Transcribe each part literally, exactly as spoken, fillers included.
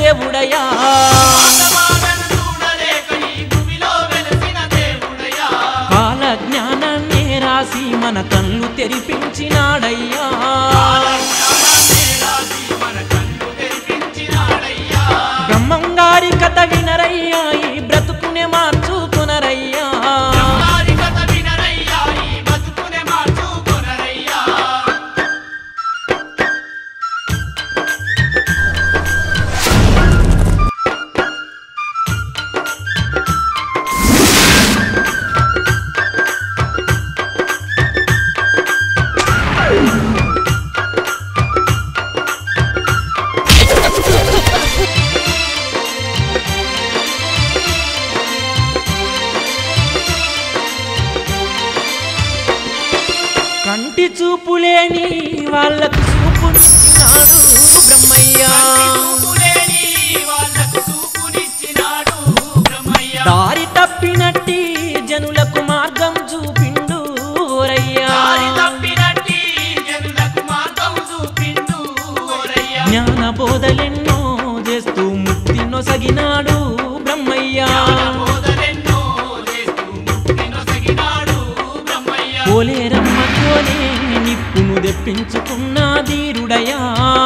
దేవుడయా కాల జ్ఞానాన్ని రాసి మన కళ్ళు తెరిపించినాడయ్యా బ్రహ్మంగారి కథ వినరయ్యా ఈ బ్రతుకునే మార్చుకునరయ్యా కంటి చూపులేని వాళ్ళకు చూపునిచ్చినాడు బ్రహ్మయ్య దారి తప్పినట్టి జనులకు మార్గం చూపిండు ఓరయ్యా జ్ఞాన బోధలెన్నో చేస్తూ ముక్తి నొసగినాడు బ్రహ్మయ్య పోలేరమ్మతోనే నిప్పును తెప్పించుకున్న ధీరుడయా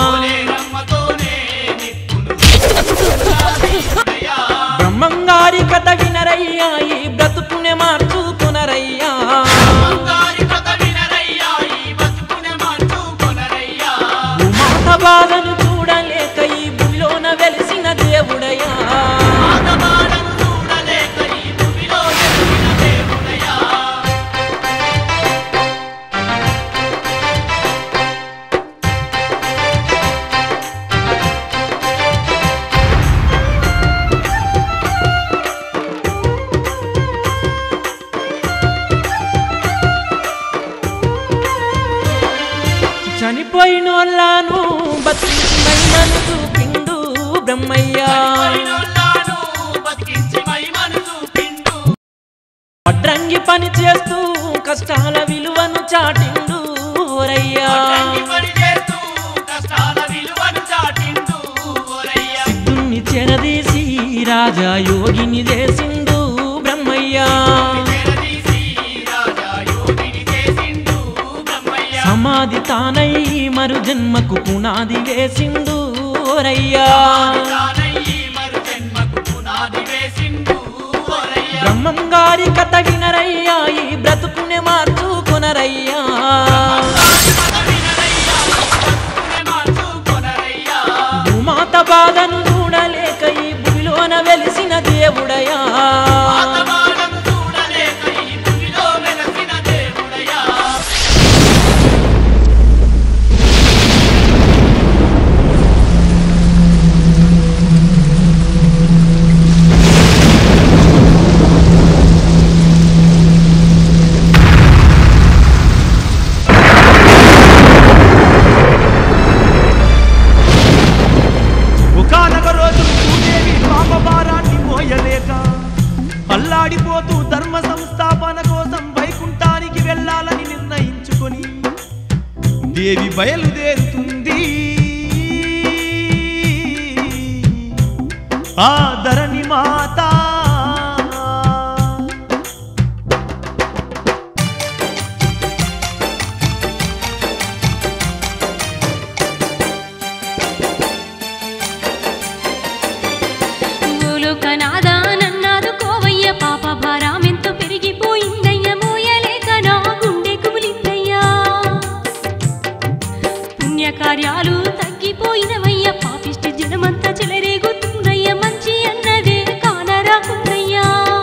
బ్రహ్మంగారి కథ వినరయ్యా ఈ బ్రతుకునే మార్చుకునరయ్యా మాత బాధను చూడలేక ఈ భూమిలోన వెలిసిన దేవుడయా చనిపోయినోళ్ళను బతికించి మహిమను చూపిండు బ్రహ్మయ్య వడ్రంగి పని చేస్తూ కష్టాల విలువను చాటిండు ఓరయ్యా సిద్ధుని చెరదీసి రాజా యోగిని చేసిండు బ్రహ్మయ్య సమాధి తానై మరు జన్మకు పునాది వేసిండు ఓరయ్యా బ్రహ్మంగారి కథ వినరయ్యా ఈ బ్రతుకునే మార్చుకునరయ్యా భూమాత బాధను చూడలేక ఈ భూమిలోన వెలిసిన దేవుడయా అల్లాడిపోతూ ధర్మ సంస్థాపన కోసం వైకుంఠానికి వెళ్ళాలని నిర్ణయించుకొని దేవి బయలుదేరుతుంది ఆ ధరణి మాత కార్యాలు తగ్గిపోయినవయ్య పాపిష్టి జనమంతా చెలరేగుతుందయ్య మంచి అన్నదే కానరాకుందయ్యా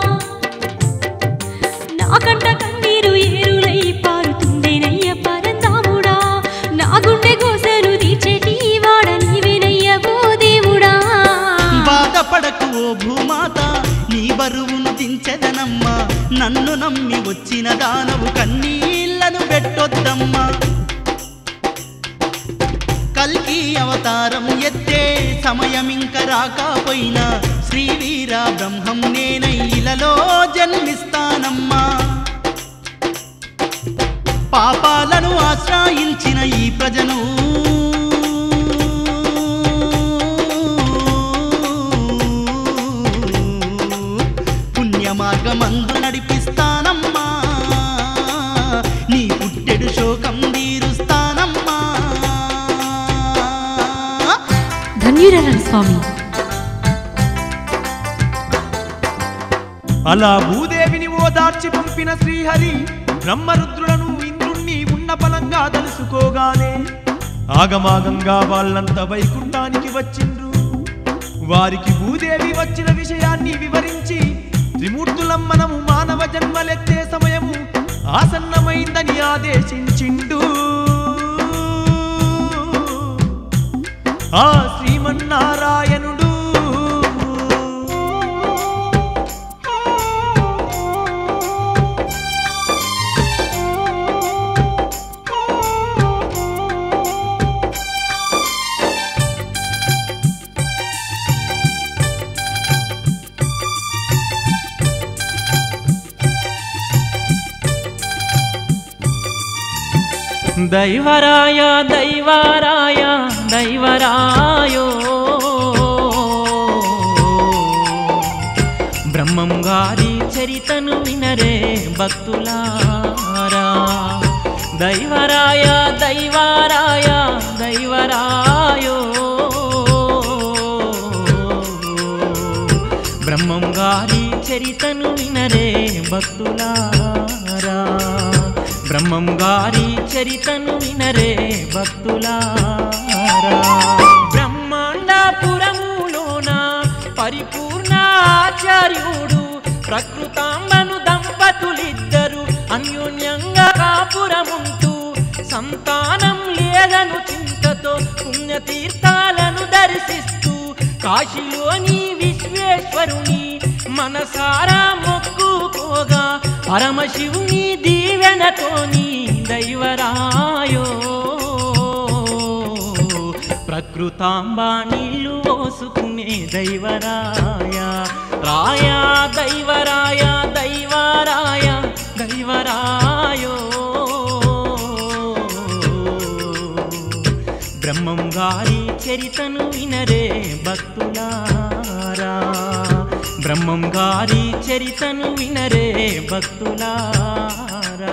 నాకంట కన్నీరు ఏరులై పారుతుందేనయ్య పరందాముడా నా గుండె కోసను తీర్చేటి వాడ నీవేనయ్య ఓ దేవుడా బాధపడకు ఓ భూమాత నీ బరువును దించెదనమ్మా నన్ను నమ్మి వచ్చిన దానవు కన్నీళ్లను పెట్టొద్దమ్మా కల్కి అవతారం ఎత్తే సమయమింక రాకపోయినా శ్రీవీర బ్రహ్మం నేనై ఇలలో జన్మిస్తానమ్మా పాపాలను ఆశ్రయించిన ఈ ప్రజను ధన్యురాలను స్వామి. అలా భూదేవిని ఓదార్చి పంపిన శ్రీహరి బ్రహ్మరుద్రులను ఇంద్రుణ్ణి ఉన్న బలంగా తెలుసుకోగానే ఆగమాగంగా వాళ్ళంతా వైకుంఠానికి వచ్చిండ్రు. వారికి భూదేవి వచ్చిన విషయాన్ని వివరించి త్రిమూర్తులం మనము మానవ జన్మలెత్తే సమయము ఆసన్నమైందని ఆదేశించిండు. ఆ శ్రీమన్నారాయణుడు దైవరాయ దైవరాయ దైవరాయో బ్రహ్మం గారి చరితను వినరే భక్తులారా. దైవరాయ దైవరాయ దైవరాయో బ్రహ్మం గారి చరితను వినరే భక్తులారా. బ్రహ్మం గారి చరితను వినరే భక్తులారా. బ్రహ్మాండపురములోన పరిపూర్ణ ఆచార్యుడు ప్రకృతాంబను దంపతులిద్దరు అన్యోన్యంగా కాపురముంటూ సంతానం లేదను చింతతో పుణ్యతీర్థాలను దర్శిస్తూ కాశీలోని విశ్వేశ్వరుని మనసారా మొక్కుకోగా పరమశివుని దీవెనతోని దైవరాయో ప్రకృతాంబా నీళ్లు పోసుకునే దైవరాయ. రాయ దైవరాయ దైవరాయ దైవరాయో బ్రహ్మం గారి చరితను వినరే భక్తులారా. బ్రహ్మం గారి చరితను వినరే భక్తులారా.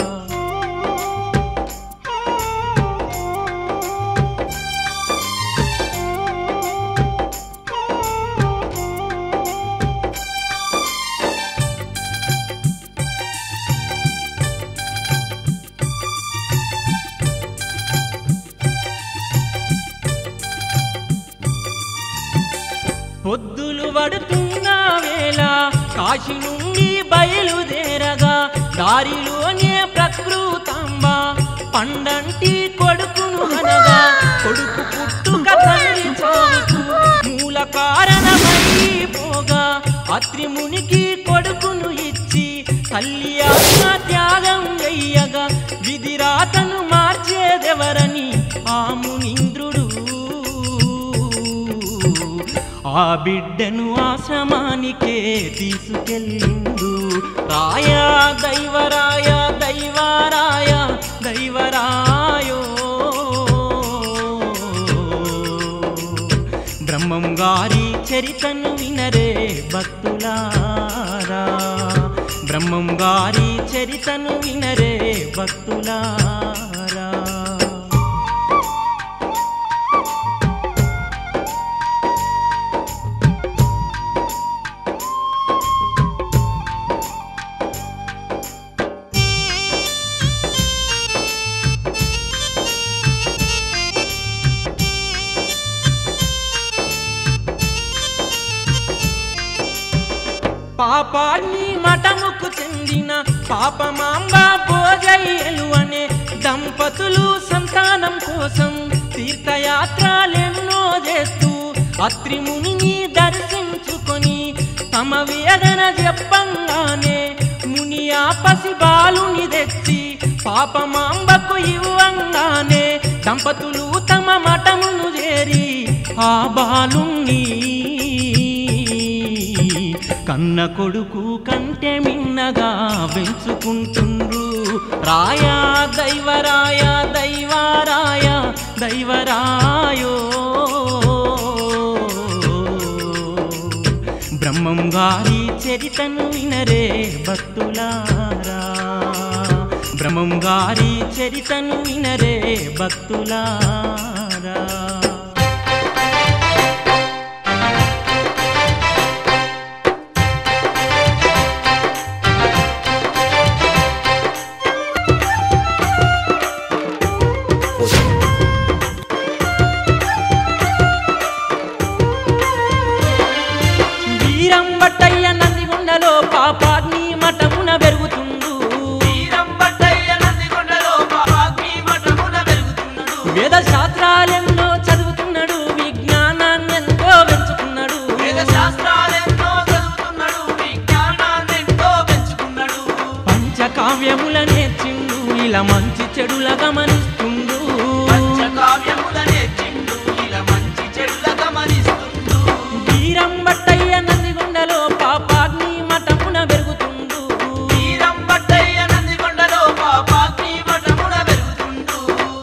పొద్దులు పడుతున్న వేళ కాశీ నుండి బయలుదేరగా దారిలోనే ప్రకృతాంబ పండంటి కొడుకును అనగా కొడుకు పుట్టుక తండ్రి చావుకు మూల కారణమైపోగా అత్రిమునికి కొడుకును ఇచ్చి తల్లి ఆత్మ త్యాగం అయ్యగా విధిరాతను మార్చేదెవరని ఆ మునీంద్రుడు ఆ బిడ్డను ఆశ్రమానికే తీసుకెళ్ళిండు. రాయ దైవరాయ దైవరాయ దైవరాయో బ్రహ్మం గారి చరితను వినరే భక్తులారా. బ్రహ్మం గారి చరితను వినరే భక్తులారా. పాపాన్ని మఠముకు చెందిన పాపమాంబ భోజయ్యలు అనే దంపతులు సంతానం కోసం తీర్థయాత్రలెన్నో చేస్తూ అత్రిమునిని దర్శించుకొని తమ వేదన చెప్పంగానే ముని ఆ పసి బాలుని తెచ్చి పాపమాంబకు ఇవ్వంగానే దంపతులు తమ మఠమును చేరి ఆ బాలుణ్ణి కన్న కొడుకు కంటే మిన్నగా పెంచుకుంటుండ్రు. రాయ దైవరాయ దైవరాయ దైవరాయో బ్రహ్మం గారి చరితను వినరే భక్తులారా. బ్రహ్మం గారి చరితను వినరే భక్తులారా. వేద శాస్త్రాలెన్నో చదువుతున్నాడు విజ్ఞానాన్ని ఎంతో పెంచుకున్నాడు వేద శాస్త్రాలెన్నో చదువుతున్నాడు విజ్ఞానాన్ని ఎంతో పెంచుకున్నాడు పంచకావ్యముల నేర్చిండు ఇలా మంచి చెడుల గమనిస్తుండు పంచకావ్యముల నేర్చిండు ఇలా మంచి చెడుల గమనిస్తుండు వీరం బట్టయ్య నందిగొండలో పాపాగ్ని మఠమున పెరుగుతుండు వీరం బట్టయ్య నందిగొండలో పాపాగ్ని మఠమున పెరుగుతుండు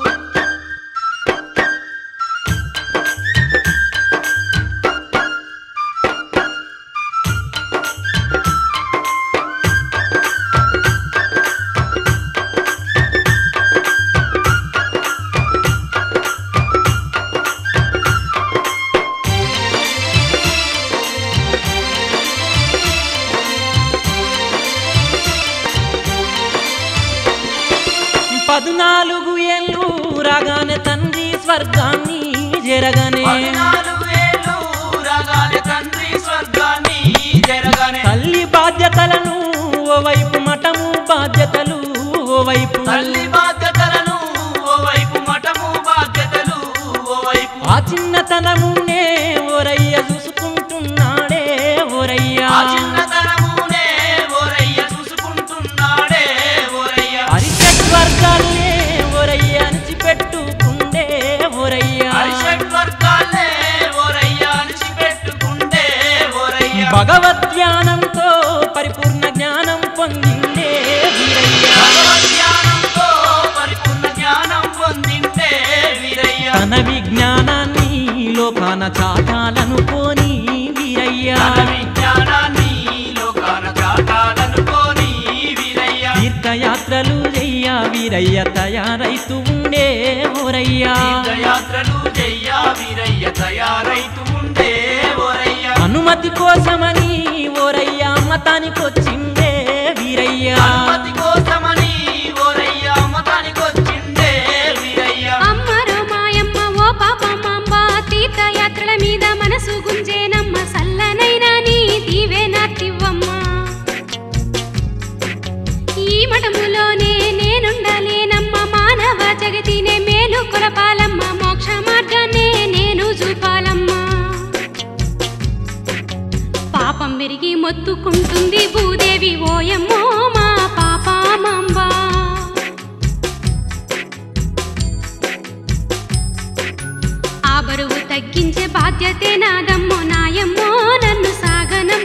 పద్నాలుగు ఏళ్ళు రాగానే తండ్రి స్వర్గాన్ని జరగానే పద్నాలుగు ఏళ్ళు రాగానే తండ్రి స్వర్గాన్ని జరగానే తల్లి బాధ్యతలను ఓవైపు మఠము బాధ్యతలు ఓవైపు తల్లి బాధ్యతలను ఓవైపు మఠము బాధ్యతలు ఓవైపు ఆ చిన్నతనమునే ఓరయ్య చూసుకుంటున్నాడే ఓరయ్య ఆ చిన్నతనమునే ఓరయ్య చూసుకుంటున్నాడే ఓరయ్య హరిషట్ వర్గాలే ఓరయ్య అణిచిపెట్టుకుండే ఓరయ్య హరిషట్ వర్గాలే ఓరయ్య అణిచిపెట్టుకుండే ఓరయ్య భగవద్జ్ఞానంతో పరిపూర్ణ జ్ఞానం పొందిండే వీరయ్య భగవద్జ్ఞానంతో పరిపూర్ణ జ్ఞానం పొందిండే వీరయ్య తన విజ్ఞానాన్ని లోకాన చాటాలనుకోని వీరయ్య తన విజ్ఞానాన్ని లోకాన చాటాలనుకోని వీరయ్య తీర్థయాత్రలు చెయ్య వీరయ్య తయారైతూ ఉండే ఓరయ్య తీర్థయాత్రలు చెయ్య వీరయ్య తయారైతూ ఉండే ఓరయ్య అనుమతి కోసమని ఓరయ్య మతానికొచ్చిండే వీరయ్య అనుమతి కోసమని ఓరయ్య మతానికొచ్చిండే వీరయ్య అమ్మరో మాయమ్మ ఓ పాపమ్మ తీర్థయాత్రల మీద మనసు గుంజేనమ్మ సల్లనైనా నీ దీవెనత్తివ్వమ్మ ఈ మఠములోనే నేనుండలేనమ్మ మానవ జగతినే మేలు కొలపాలమ్మ మోక్ష మార్గాన్నే నేను చూపాలమ్మ పాపం విరిగి మొత్తుకుంటుంది భూదేవి ఓయమ్మో మా పాపమాంబ ఆ బరువు తగ్గించే బాధ్యతే నాదమ్మో నాయమ్మో నన్ను సాగనం